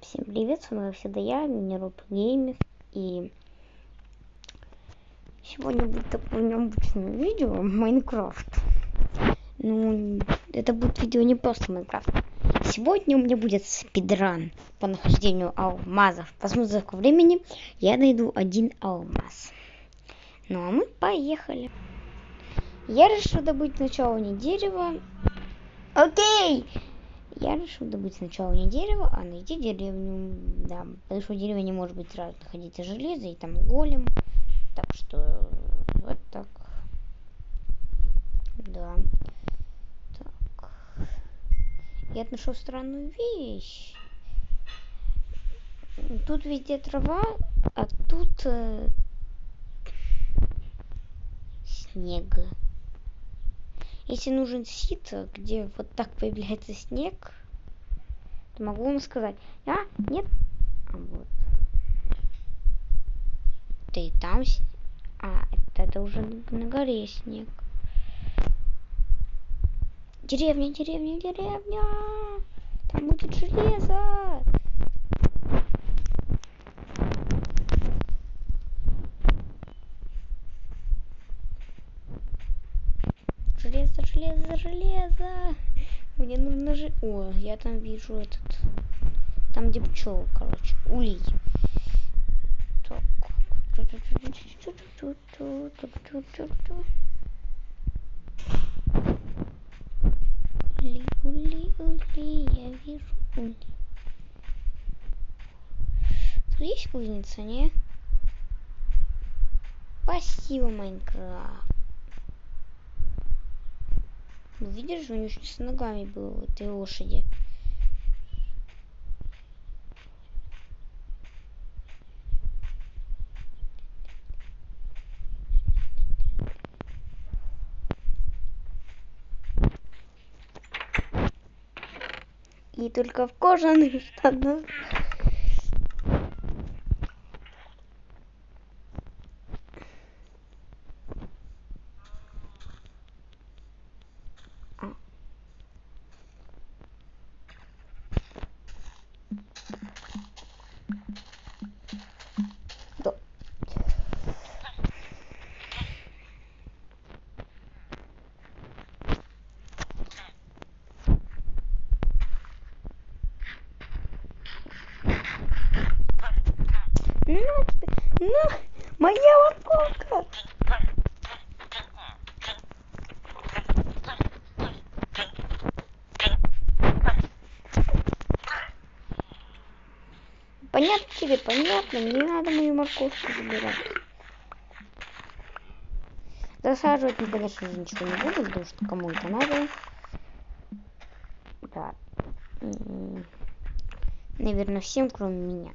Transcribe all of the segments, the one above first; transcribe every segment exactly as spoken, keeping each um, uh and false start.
Всем привет, с вами всегда я, Минероб Геймер, и сегодня будет такое необычное видео Майнкрафт. Ну, это будет видео не просто Майнкрафт. Сегодня у меня будет спидран по нахождению алмазов. Посмотрим, за сколько времени я найду один алмаз. Ну, а мы поехали. Я решил добыть сначала не дерево. Окей! Я решил добыть сначала не дерево, а найти деревню. Да, потому что дерево не может быть сразу находиться железо, и там голем. Так что вот так. Да. Так. Я нашел странную вещь. Тут везде трава, а тут э, снег. Если нужен сит, где вот так появляется снег, то могу вам сказать. А, нет. А вот. Да и там снег. А, это, это уже на горе снег. Деревня, деревня, деревня. Там будет железо. Железо, железо, железо. Мне нужно же... О, я там вижу этот... Там, где пчел, короче, улей. Так. Улей, улей, улей, я вижу улей. Тут есть кузница, не? Спасибо, Майнкрафт. Видишь, у него с ногами было у этой лошади. И только в кожаных штанах. Ну, тебе, ну, моя морковка. Понятно тебе, понятно, мне надо мою морковку забирать. Засаживать, ну, конечно же, ничего не буду, потому что кому это надо. Да. Наверное, всем, кроме меня.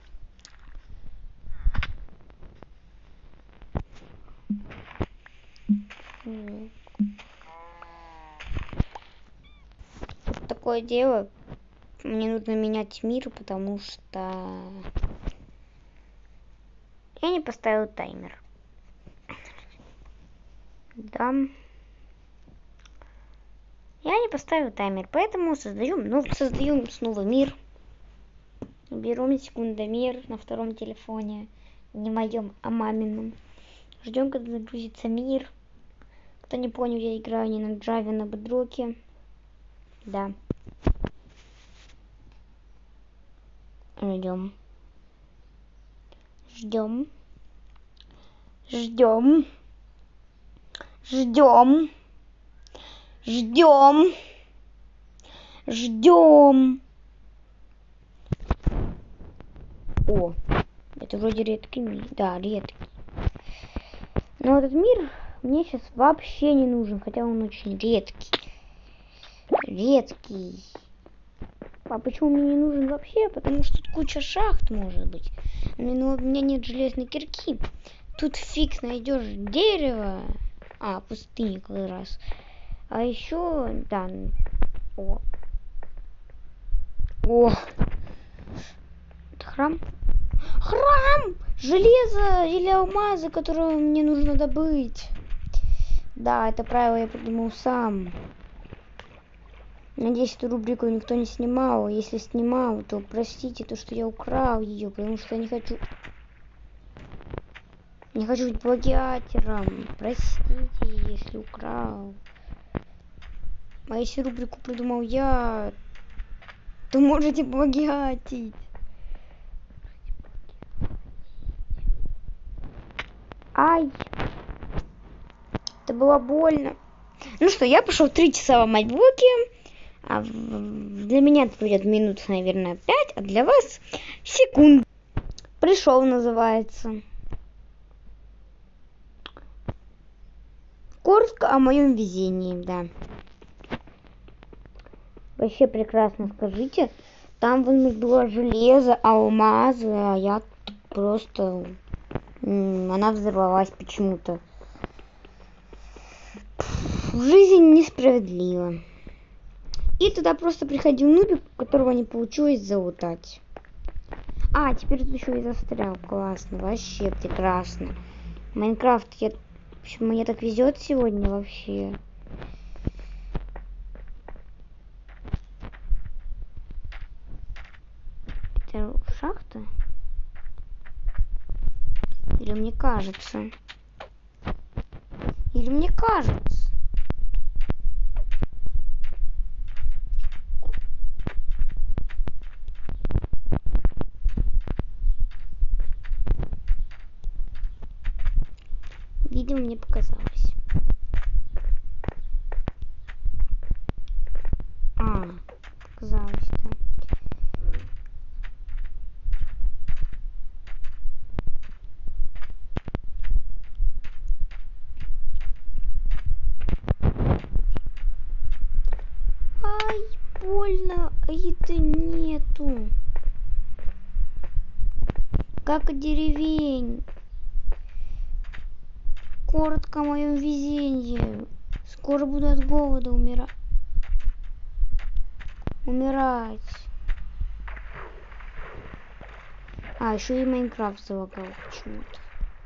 Тут такое дело. Мне нужно менять мир, потому что я не поставил таймер. Да. Я не поставил таймер, поэтому создаем, ну, создаем снова мир. Берем секундомер на втором телефоне, не моем, а мамином. Ждем, когда загрузится мир. Кто не понял, я играю не на Java, на Bedrock. Да. Ждем. Ждем. Ждем. Ждем. Ждем. Ждем. О, это вроде редкий мир. Да, редкий. Но этот мир мне сейчас вообще не нужен, хотя он очень редкий. Редкий. А почему мне не нужен вообще? Потому что тут куча шахт может быть. Но у меня нет железной кирки. Тут фиг найдешь дерево. А, пустыня как раз. А еще, да. О. О. Это храм? Храм! Железо или алмазы, которые мне нужно добыть. Да, это правило я придумал сам. Надеюсь, эту рубрику никто не снимал. Если снимал, то простите то, что я украл ее, потому что я не хочу... Не хочу быть плагиатором. Простите, если украл. А если рубрику придумал я, то можете плагиатить. Ай! Это было больно. Ну что, я пошел три часа ломать блоки. А для меня это будет минут, наверное, пять, а для вас секунд. Пришел, называется. Коротко о моем везении, да. Вообще прекрасно, скажите. Там вон было железо, алмазы, а я просто... Она взорвалась почему-то. Жизнь несправедлива. И туда просто приходил нубик, которого не получилось залутать. А, теперь тут еще и застрял. Классно, вообще прекрасно. Майнкрафт, я... в общем, мне так везет сегодня вообще. Это шахта? Или мне кажется? Или мне кажется? Видимо, мне показалось. А, показалось, да. Ай, больно, а это нету. Как и деревень. Коротко о моем везении. Скоро буду от голода умирать. Умирать. А, еще и Майнкрафт залагал почему-то.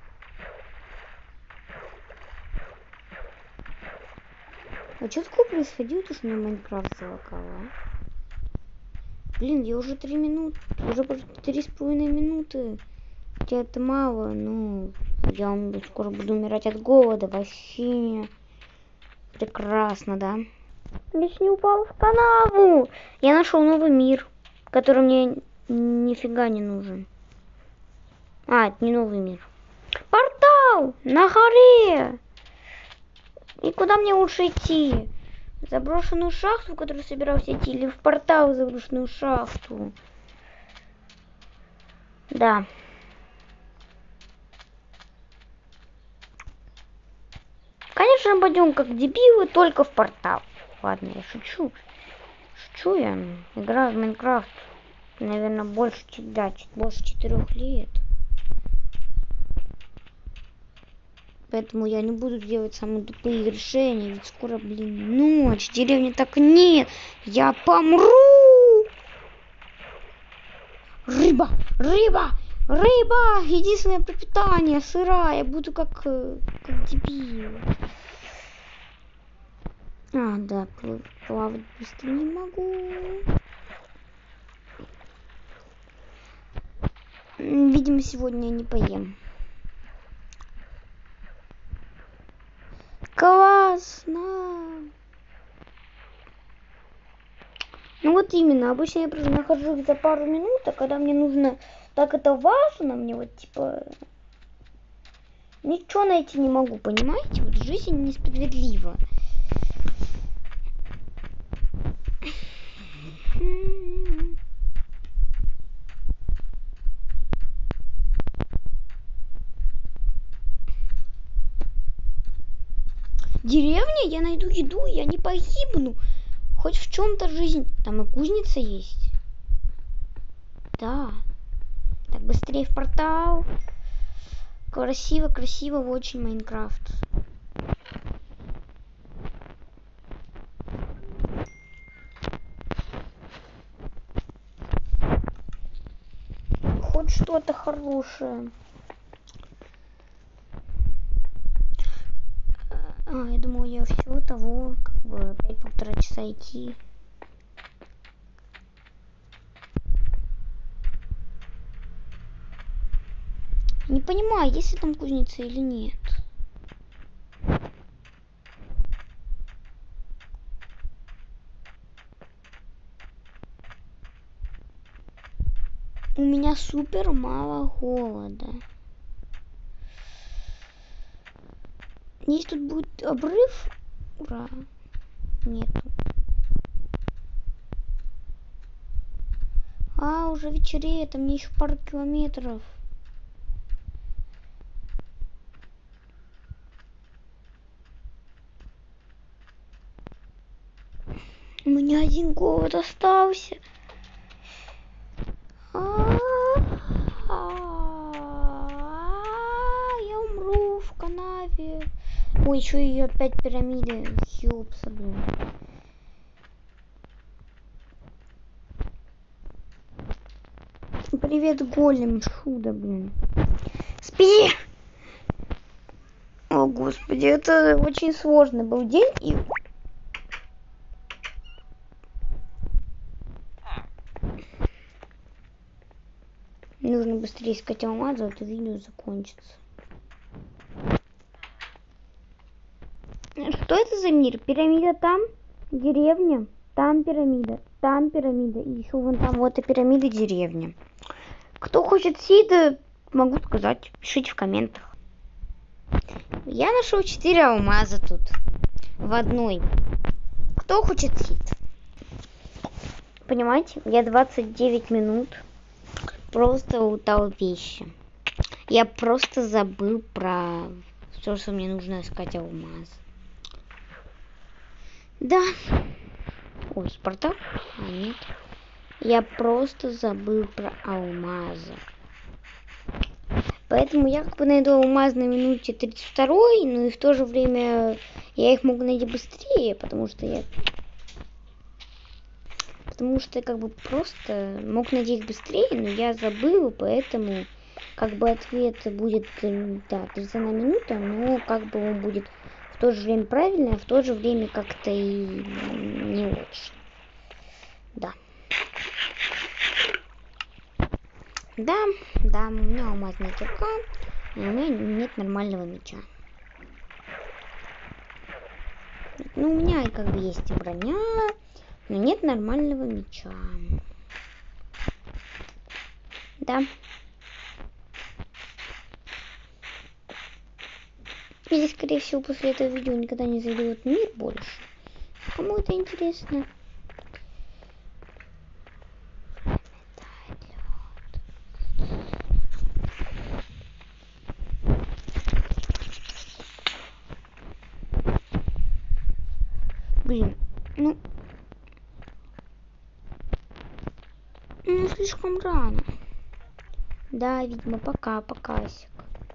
А что такое происходило, то что мне Майнкрафт залагал, а? Блин, я уже три минуты, уже три с половиной минуты. Хотя это мало, но я скоро буду умирать от голода. Вообще прекрасно, да? Лишь не упал в канаву. Я нашел новый мир, который мне нифига не нужен. А, это не новый мир. Портал на горе. И куда мне лучше идти? В заброшенную шахту, в которую собирался идти, или в портал в заброшенную шахту? Да. Конечно, мы пойдем как дебилы, только в портал. Ладно, я шучу. Шучу я. Играю в Майнкрафт, наверное, больше, да, больше четырех лет. Поэтому я не буду делать самые тупые решения. Ведь скоро, блин, ночь. Деревни так нет. Я помру. Рыба, рыба, рыба. Единственное пропитание сырая. Я буду как, как дебил. А, да, плавать быстро не могу. Видимо, сегодня я не поем. Классно. Ну вот именно, обычно я просто нахожу их за пару минут, а когда мне нужно, так это важно, мне вот типа ничего найти не могу, понимаете? Вот жизнь несправедлива. Деревня, я найду еду, я не погибну. Хоть в чем-то жизнь. Там и кузница есть. Да. Так, быстрее в портал. Красиво, красиво, очень Майнкрафт. Хоть что-то хорошее. А, я думаю, я все того, как бы опять полтора часа идти. Не понимаю, есть ли там кузница или нет. У меня супер мало голода. Есть тут будет обрыв? Ура. Нету. А, уже вечереет, а мне еще пару километров. У меня один голод остался. Я умру в канаве. Ой, еще и опять пирамиды. Ёпса, блин. Привет, голем, чудо, блин. Спи! О, господи, это очень сложный был день. И... Нужно быстрее искать алмазы, а то видео закончится. Что это за мир? Пирамида там, деревня, там пирамида, там пирамида, и еще вон там вот и пирамида, деревня. Кто хочет сида, могу сказать, пишите в комментах. Я нашел четыре алмаза тут в одной. Кто хочет сид? Понимаете, я двадцать девять минут просто лутал вещи. Я просто забыл про все, что мне нужно искать алмаз. Да. Ой, портал? А, нет. Я просто забыл про алмазы. Поэтому я как бы найду алмаз на минуте тридцать второй, но и в то же время я их могу найти быстрее, потому что я... Потому что я как бы просто мог найти их быстрее, но я забыл, поэтому как бы ответ будет, да, тридцать одна минута, но как бы он будет в то же время правильный, а в то же время как-то и не очень. Да. Да, да, у меня алмазная кирка, но у меня нет нормального меча. Ну, у меня как бы есть и броня, но нет нормального меча. Да. Или, скорее всего, после этого видео никогда не зайду в этот мир больше. Кому это интересно? Блин, ну... Ну, слишком рано. Да, видимо, пока, покасик.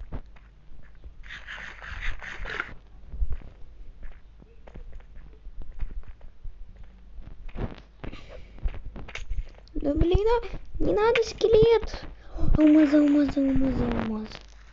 Да блин, а, не надо скелет. Алмаз, алмаз, алмаз, алмаз.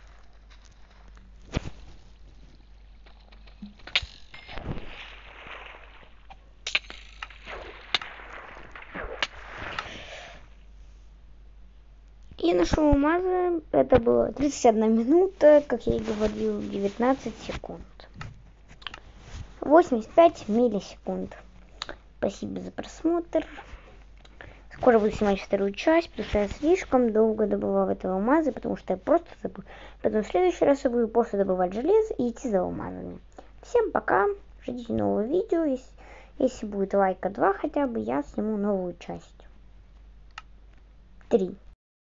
Я нашел алмазы. Это было тридцать одна минута, как я и говорил, девятнадцать секунд. восемьдесят пять миллисекунд. Спасибо за просмотр. Скоро буду снимать вторую часть, потому что я слишком долго добывал этого алмаза, потому что я просто забыл. Потом в следующий раз я буду просто добывать железо и идти за алмазами. Всем пока. Ждите нового видео. Если, если будет лайка два хотя бы, я сниму новую часть. Три.